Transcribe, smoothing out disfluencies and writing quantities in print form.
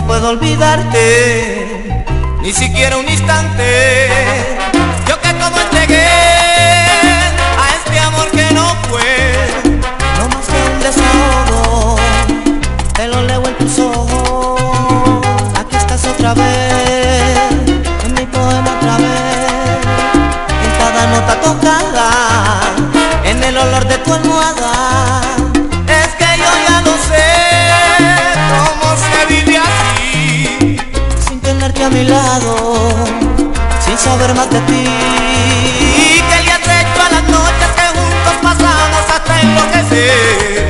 puedo olvidarte, ni siquiera un instante. Yo que todo entregué a este amor que no fue, no más que un desahogo, te lo leo en tus ojos. Aquí estás otra vez, en mi poema otra vez, en cada nota tocada, en el olor de tu almohada. Es que yo ya lo sé, cómo se vive así, sin tenerte a mi lado, sin saber más de ti. Que le has hecho a las noches que juntos pasamos hasta enloquecer.